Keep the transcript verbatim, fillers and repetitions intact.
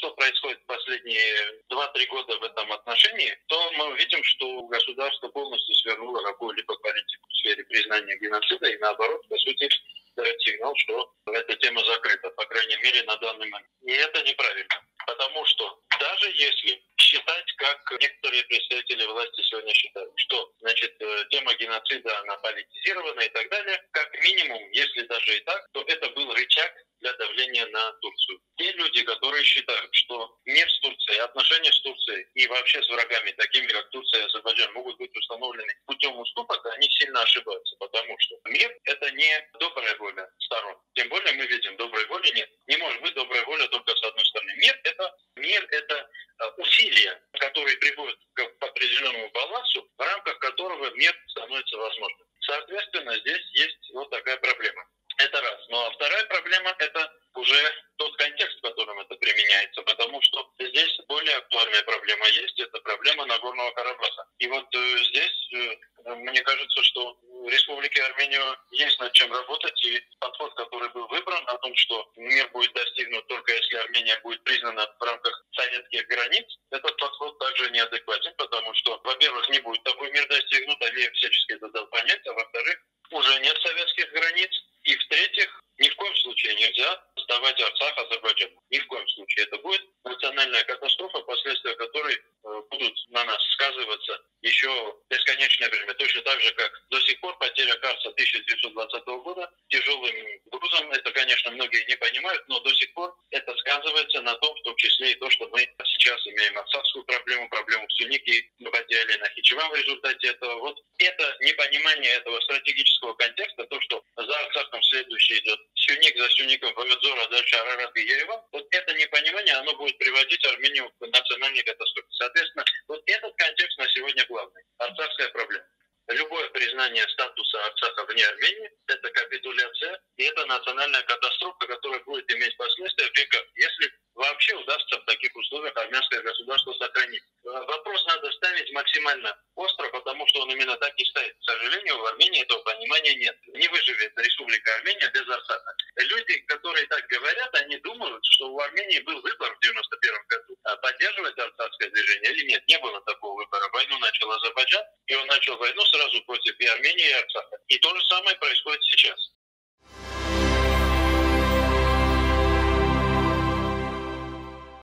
что происходит последние два-три года в этом отношении, то мы увидим, что государство полностью свернуло какую-либо политику в сфере признания геноцида и наоборот, по сути, дает сигнал, что эта тема закрыта, по крайней мере, на данный момент. И это неправильно, потому что даже если считать, как некоторые представители власти сегодня считают, что, значит, тема геноцида, она политизирована и так далее, как минимум, если даже и так, то это был рычаг для давления на Турцию. Те люди, которые считают, что мир с Турцией, отношения с Турцией и вообще с врагами, такими как Турция и Азербайджан, могут быть установлены путем уступок, они сильно ошибаются, потому что мир — это не добрая воля сторон. Тем более мы видим, доброй воли нет. Не может быть добрая воля только с одной стороны. Мир — это, мир — это усилия, которые приводят к определенному балансу, в рамках которого мир становится возможным. Соответственно, здесь есть вот такая проблема. Это раз. Ну а вторая проблема — это уже тот контекст, в котором это применяется, потому что здесь более актуальная проблема есть, это проблема Нагорного Карабаха. И вот э, здесь, э, мне кажется, что в Республике Армению есть над чем работать, и подход, который был выбран, о том, что мир будет достигнут только если Армения будет признана в рамках советских границ, этот подход также неадекватен, потому что, во-первых, не будет такой мир достигнут, Алиев всячески это дал понять, а во-вторых, уже нет советских границ, и в-третьих, ни в коем случае нельзя сдавать Арцах Азербайджану. Ни в коем случае. Это будет национальная катастрофа, последствия которой э, будут на нас сказываться еще бесконечное время. Точно так же, как до сих пор потеря Карса тысяча девятьсот двадцатого года тяжелым грузом. Это, конечно, многие не понимают, но до сих пор это сказывается на том, в том числе и то, что мы сейчас имеем арцахскую проблему, проблему в Сюнике, мы потеряли Нахичеван в результате этого. Вот это непонимание этого стратегического контекста, то, что за Арцахом следующий идет Сюник, за Сюником Паведзор, а дальше Арарат и Ереван, вот это непонимание, оно будет приводить Армению к национальной катастрофе. Соответственно, вот этот контекст на сегодня главный. Арцахская проблема. Любое признание статуса Арцаха вне Армении – это капитуляция, и это национальная катастрофа, которая будет иметь последствия в веках, если вообще удастся в таких условиях армянское государство сохранить. Вопрос надо ставить максимально остро, потому что он именно так и стоит. К сожалению, в Армении этого понимания нет. Не выживет Республика Армения без Арцаха. Люди, которые так говорят, они думают, что у Армении был выбор в девяносто первом году, поддерживать арцахское движение или нет. Не было такого выбора. Войну начал Азербайджан, и он начал войну сразу против и Армении, и Арцаха. И то же самое происходит сейчас.